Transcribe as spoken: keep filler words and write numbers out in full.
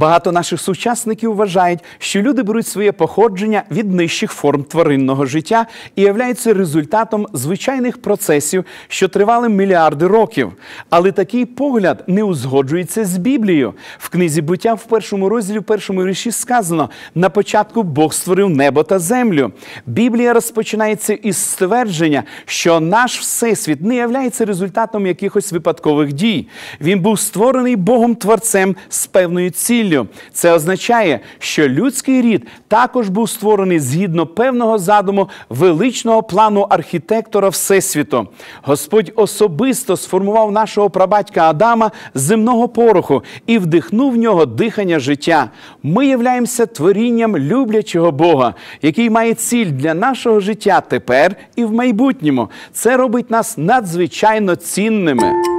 Багато наших сучасників вважають, що люди беруть своє походження від нижчих форм тваринного життя і являються результатом звичайних процесів, що тривали мільярди років. Але такий погляд не узгоджується з Біблією. В книзі «Буття» в першому розділі, в першому вірші сказано: «На початку Бог створив небо та землю». Біблія розпочинається із ствердження, що наш Всесвіт не являється результатом якихось випадкових дій. Він був створений Богом-творцем з певною ціллю. Це означає, що людський рід також був створений згідно певного задуму величного плану архітектора Всесвіту. Господь особисто сформував нашого прабатька Адама з земного пороху і вдихнув в нього дихання життя. Ми являємося творінням люблячого Бога, який має ціль для нашого життя тепер і в майбутньому. Це робить нас надзвичайно цінними.